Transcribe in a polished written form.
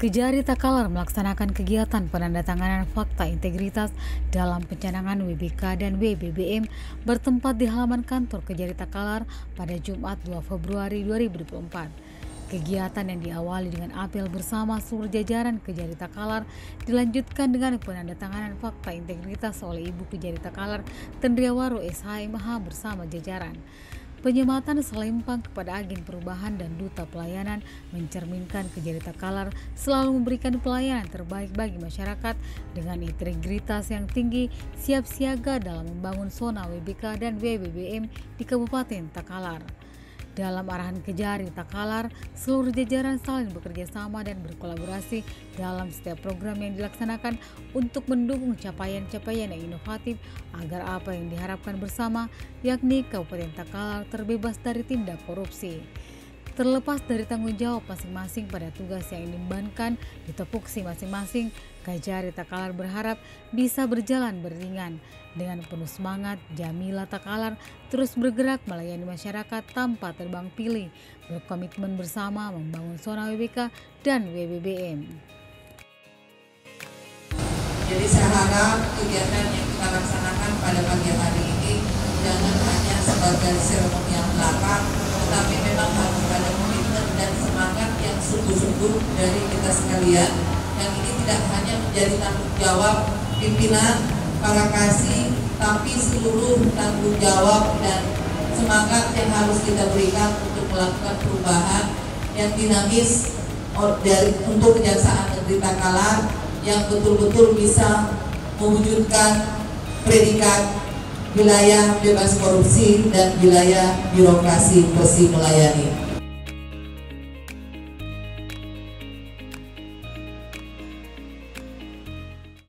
Kejari Takalar melaksanakan kegiatan penandatanganan fakta integritas dalam pencanangan WBK dan WBBM bertempat di halaman kantor Kejari Takalar pada Jumat 2 Februari 2024. Kegiatan yang diawali dengan apel bersama seluruh jajaran Kejari Takalar dilanjutkan dengan penandatanganan fakta integritas oleh Ibu Kejari Takalar Tendriawaro SHMH bersama jajaran. Penyematan selempang kepada agen perubahan dan duta pelayanan mencerminkan Kejari Takalar selalu memberikan pelayanan terbaik bagi masyarakat dengan integritas yang tinggi, siap siaga dalam membangun zona WBK dan WBBM di Kabupaten Takalar. Dalam arahan Kejari Takalar, seluruh jajaran saling bekerja sama dan berkolaborasi dalam setiap program yang dilaksanakan untuk mendukung capaian-capaian yang inovatif agar apa yang diharapkan bersama, yakni Kabupaten Takalar terbebas dari tindak korupsi. Terlepas dari tanggung jawab masing-masing pada tugas yang diembankan di tupoksi masing-masing, Kejari Takalar berharap bisa berjalan beriringan. Dengan penuh semangat, Jamila Takalar terus bergerak melayani masyarakat tanpa terbang pilih, berkomitmen bersama membangun zona WBK dan WBBM. Jadi saya harap kegiatan yang kita laksanakan pada pagi hari ini jangan hanya sebagai seremonial belaka, tetapi memang harus ada komitmen dan semangat yang sungguh-sungguh dari kita sekalian. Yang ini tidak hanya menjadi tanggung jawab pimpinan, para kasih, tapi seluruh tanggung jawab dan semangat yang harus kita berikan untuk melakukan perubahan yang dinamis untuk Kejaksaan Negeri Takalar yang betul-betul bisa mewujudkan predikat wilayah bebas korupsi dan wilayah birokrasi bersih melayani.